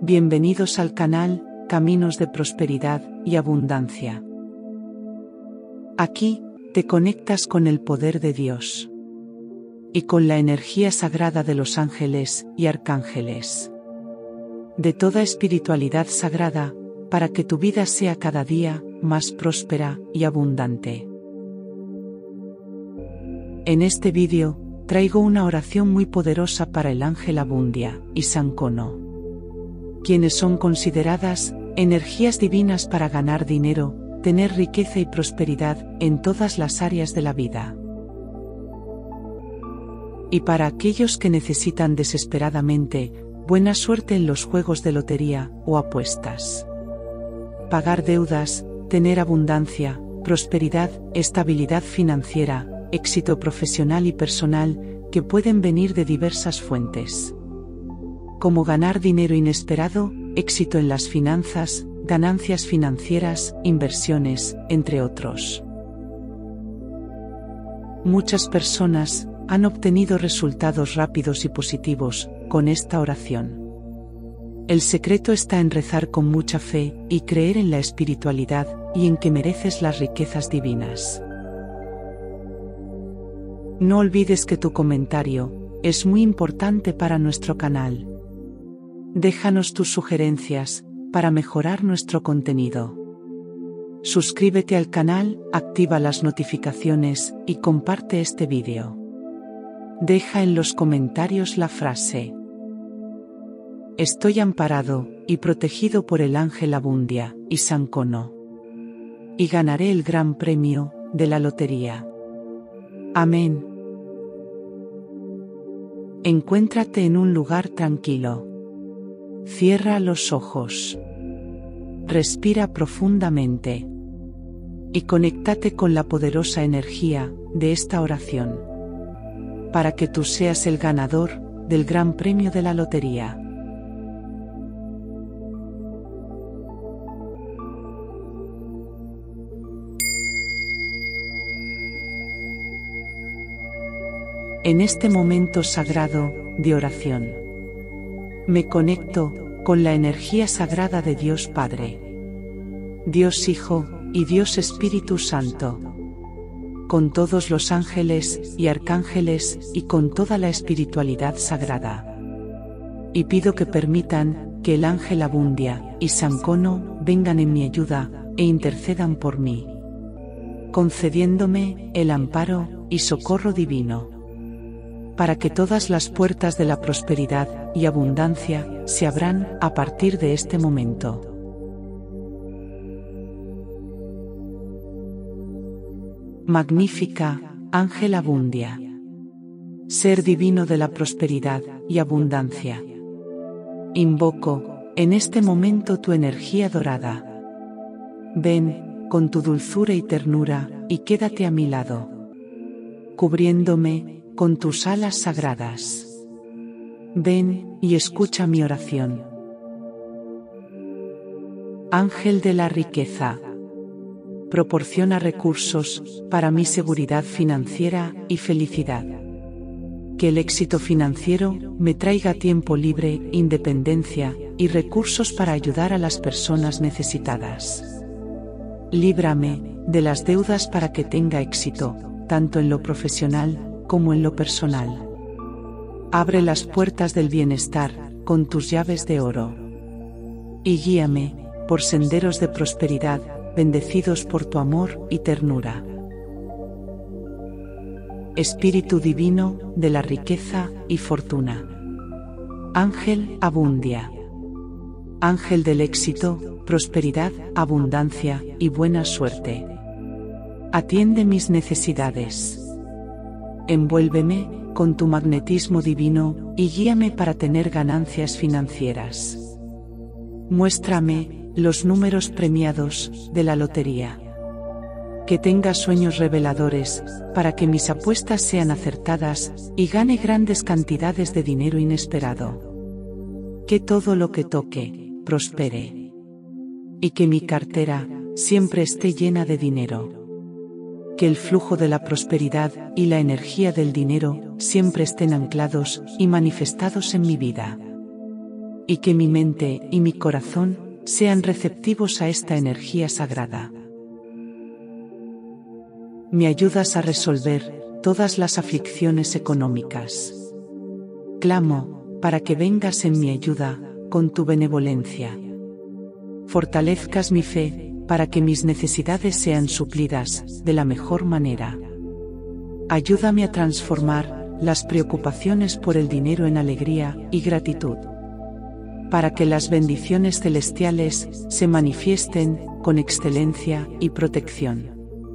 Bienvenidos al canal Caminos de Prosperidad y Abundancia. Aquí te conectas con el poder de Dios y con la energía sagrada de los ángeles y arcángeles, de toda espiritualidad sagrada, para que tu vida sea cada día más próspera y abundante. En este vídeo traigo una oración muy poderosa para el ángel Abundia y Sankono, quienes son consideradas energías divinas para ganar dinero, tener riqueza y prosperidad en todas las áreas de la vida. Y para aquellos que necesitan desesperadamente buena suerte en los juegos de lotería o apuestas, pagar deudas, tener abundancia, prosperidad, estabilidad financiera, éxito profesional y personal, que pueden venir de diversas fuentes, como ganar dinero inesperado, éxito en las finanzas, ganancias financieras, inversiones, entre otros. Muchas personas han obtenido resultados rápidos y positivos con esta oración. El secreto está en rezar con mucha fe y creer en la espiritualidad y en que mereces las riquezas divinas. No olvides que tu comentario es muy importante para nuestro canal. Déjanos tus sugerencias para mejorar nuestro contenido. Suscríbete al canal, activa las notificaciones y comparte este vídeo. Deja en los comentarios la frase: estoy amparado y protegido por el ángel Abundia y Sankono, y ganaré el gran premio de la lotería. Amén. Encuéntrate en un lugar tranquilo. Cierra los ojos. Respira profundamente. Y conéctate con la poderosa energía de esta oración, para que tú seas el ganador del gran premio de la lotería. En este momento sagrado de oración, me conecto con la energía sagrada de Dios Padre, Dios Hijo y Dios Espíritu Santo, con todos los ángeles y arcángeles y con toda la espiritualidad sagrada. Y pido que permitan que el ángel Abundia y Sankono vengan en mi ayuda e intercedan por mí, concediéndome el amparo y socorro divino, para que todas las puertas de la prosperidad y abundancia se abran a partir de este momento. Magnífica, ángel Abundia, ser divino de la prosperidad y abundancia, invoco en este momento tu energía dorada. Ven con tu dulzura y ternura y quédate a mi lado, cubriéndome con tus alas sagradas. Ven y escucha mi oración. Ángel de la riqueza, proporciona recursos para mi seguridad financiera y felicidad. Que el éxito financiero me traiga tiempo libre, independencia y recursos para ayudar a las personas necesitadas. Líbrame de las deudas para que tenga éxito, tanto en lo profesional como en lo personal. Abre las puertas del bienestar con tus llaves de oro. Y guíame por senderos de prosperidad, bendecidos por tu amor y ternura. Espíritu divino de la riqueza y fortuna, ángel Abundia, ángel del éxito, prosperidad, abundancia y buena suerte, atiende mis necesidades. Envuélveme con tu magnetismo divino y guíame para tener ganancias financieras. Muéstrame los números premiados de la lotería. Que tenga sueños reveladores para que mis apuestas sean acertadas y gane grandes cantidades de dinero inesperado. Que todo lo que toque prospere. Y que mi cartera siempre esté llena de dinero. Que el flujo de la prosperidad y la energía del dinero siempre estén anclados y manifestados en mi vida. y que mi mente y mi corazón sean receptivos a esta energía sagrada. Me ayudas a resolver todas las aflicciones económicas. Clamo para que vengas en mi ayuda con tu benevolencia. Fortalezcas mi fe para que mis necesidades sean suplidas de la mejor manera. Ayúdame a transformar las preocupaciones por el dinero en alegría y gratitud, para que las bendiciones celestiales se manifiesten con excelencia y protección.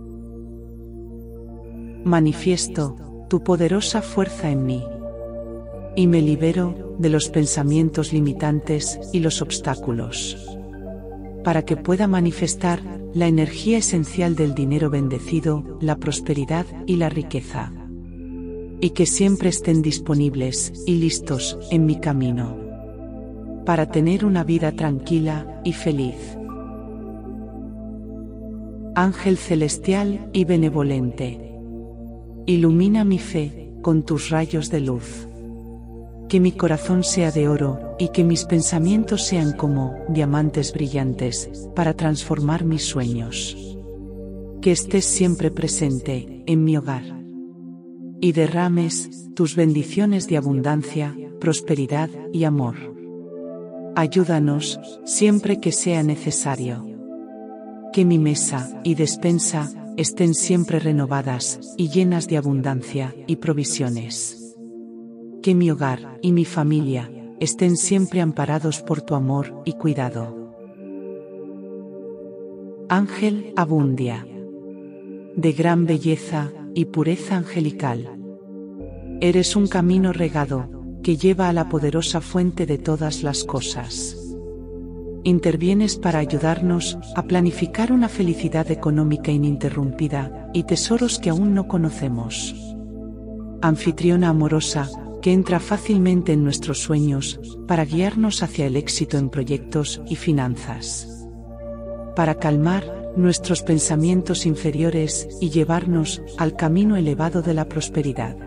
Manifiesto tu poderosa fuerza en mí, y me libero de los pensamientos limitantes y los obstáculos, para que pueda manifestar la energía esencial del dinero bendecido, la prosperidad y la riqueza, y que siempre estén disponibles y listos en mi camino, para tener una vida tranquila y feliz. Ángel celestial y benevolente, ilumina mi fe con tus rayos de luz. Que mi corazón sea de oro y que mis pensamientos sean como diamantes brillantes para transformar mis sueños. Que estés siempre presente en mi hogar y derrames tus bendiciones de abundancia, prosperidad y amor. Ayúdanos siempre que sea necesario. Que mi mesa y despensa estén siempre renovadas y llenas de abundancia y provisiones. Que mi hogar y mi familia estén siempre amparados por tu amor y cuidado. Ángel Abundia, de gran belleza y pureza angelical, eres un camino regado que lleva a la poderosa fuente de todas las cosas. Intervienes para ayudarnos a planificar una felicidad económica ininterrumpida y tesoros que aún no conocemos. Anfitriona amorosa, que entra fácilmente en nuestros sueños para guiarnos hacia el éxito en proyectos y finanzas, para calmar nuestros pensamientos inferiores y llevarnos al camino elevado de la prosperidad.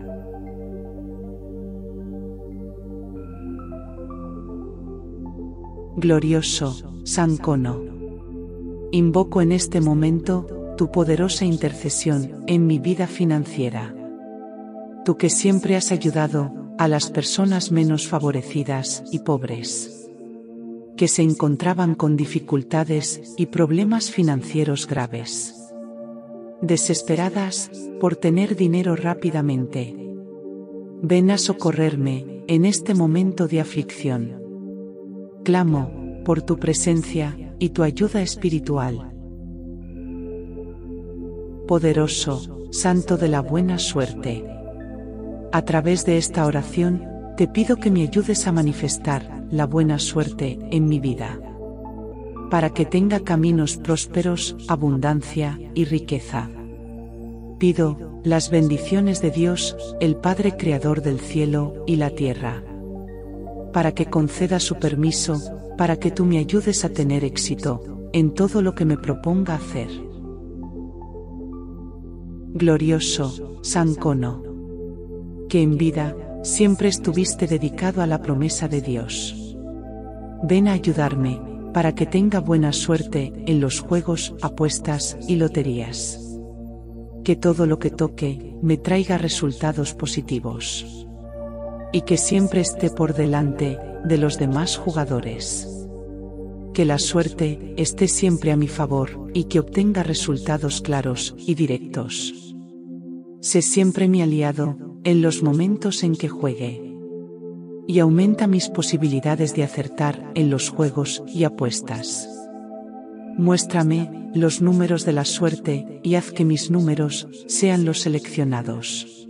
Glorioso San Cono, invoco en este momento tu poderosa intercesión en mi vida financiera. Tú que siempre has ayudado a las personas menos favorecidas y pobres, que se encontraban con dificultades y problemas financieros graves, desesperadas por tener dinero rápidamente. Ven a socorrerme en este momento de aflicción. Clamo por tu presencia y tu ayuda espiritual. Poderoso Santo de la buena suerte, a través de esta oración, te pido que me ayudes a manifestar la buena suerte en mi vida, para que tenga caminos prósperos, abundancia y riqueza. Pido las bendiciones de Dios, el Padre Creador del cielo y la tierra, para que conceda su permiso, para que tú me ayudes a tener éxito en todo lo que me proponga hacer. Glorioso San Cono, que en vida siempre estuviste dedicado a la promesa de Dios. Ven a ayudarme para que tenga buena suerte en los juegos, apuestas y loterías. Que todo lo que toque me traiga resultados positivos. Y que siempre esté por delante de los demás jugadores. Que la suerte esté siempre a mi favor y que obtenga resultados claros y directos. Sé siempre mi aliado en los momentos en que juegue. Y aumenta mis posibilidades de acertar en los juegos y apuestas. Muéstrame los números de la suerte y haz que mis números sean los seleccionados.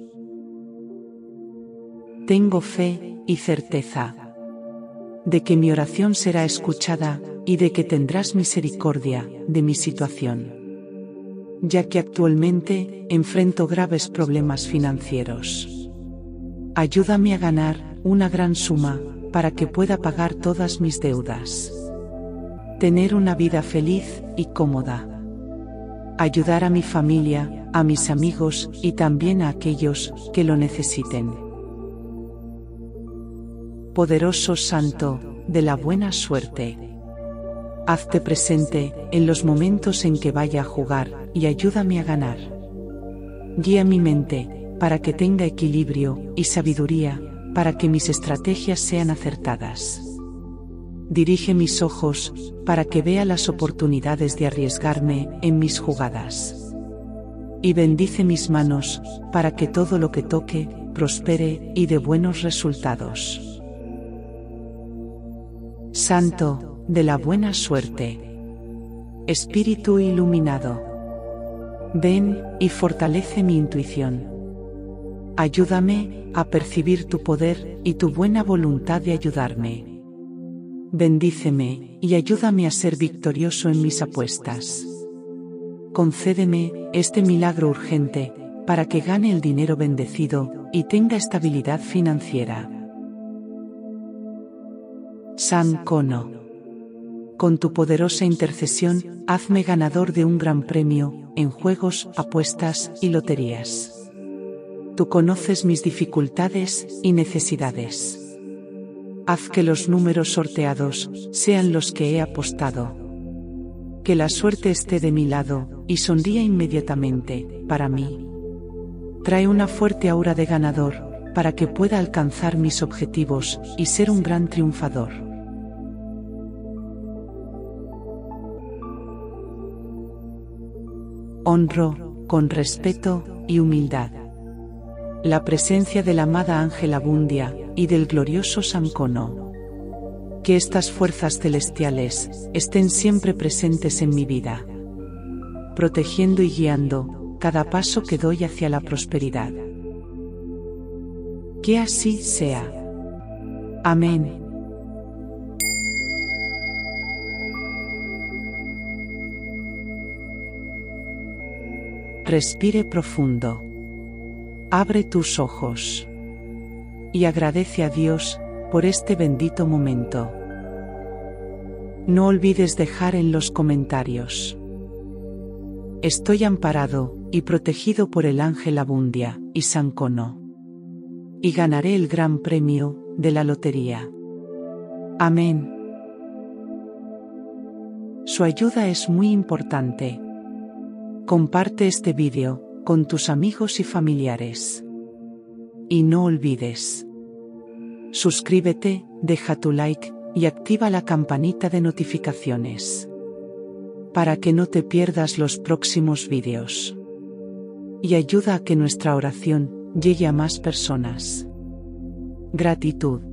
Tengo fe y certeza de que mi oración será escuchada y de que tendrás misericordia de mi situación, ya que actualmente enfrento graves problemas financieros. Ayúdame a ganar una gran suma para que pueda pagar todas mis deudas, tener una vida feliz y cómoda, ayudar a mi familia, a mis amigos y también a aquellos que lo necesiten. Poderoso Santo de la buena suerte. Hazte presente en los momentos en que vaya a jugar y ayúdame a ganar. Guía mi mente para que tenga equilibrio y sabiduría, para que mis estrategias sean acertadas. Dirige mis ojos para que vea las oportunidades de arriesgarme en mis jugadas. Y bendice mis manos para que todo lo que toque prospere y dé buenos resultados. Santo de la buena suerte. Espíritu iluminado. Ven y fortalece mi intuición. Ayúdame a percibir tu poder y tu buena voluntad de ayudarme. Bendíceme y ayúdame a ser victorioso en mis apuestas. Concédeme este milagro urgente para que gane el dinero bendecido y tenga estabilidad financiera. San Cono. Con tu poderosa intercesión, hazme ganador de un gran premio en juegos, apuestas y loterías. Tú conoces mis dificultades y necesidades. Haz que los números sorteados sean los que he apostado. Que la suerte esté de mi lado y sonría inmediatamente para mí. Trae una fuerte aura de ganador para que pueda alcanzar mis objetivos y ser un gran triunfador. Honro, con respeto y humildad, la presencia de la amada Ángela Bundia y del glorioso San Cono. Que estas fuerzas celestiales estén siempre presentes en mi vida, protegiendo y guiando cada paso que doy hacia la prosperidad. Que así sea. Amén. Respire profundo. Abre tus ojos. Y agradece a Dios por este bendito momento. No olvides dejar en los comentarios: estoy amparado y protegido por el ángel Abundia y San Cono. Y ganaré el gran premio de la lotería. Amén. Su ayuda es muy importante. Comparte este vídeo con tus amigos y familiares. Y no olvides: suscríbete, deja tu like y activa la campanita de notificaciones para que no te pierdas los próximos vídeos. Y ayuda a que nuestra oración llegue a más personas. Gratitud.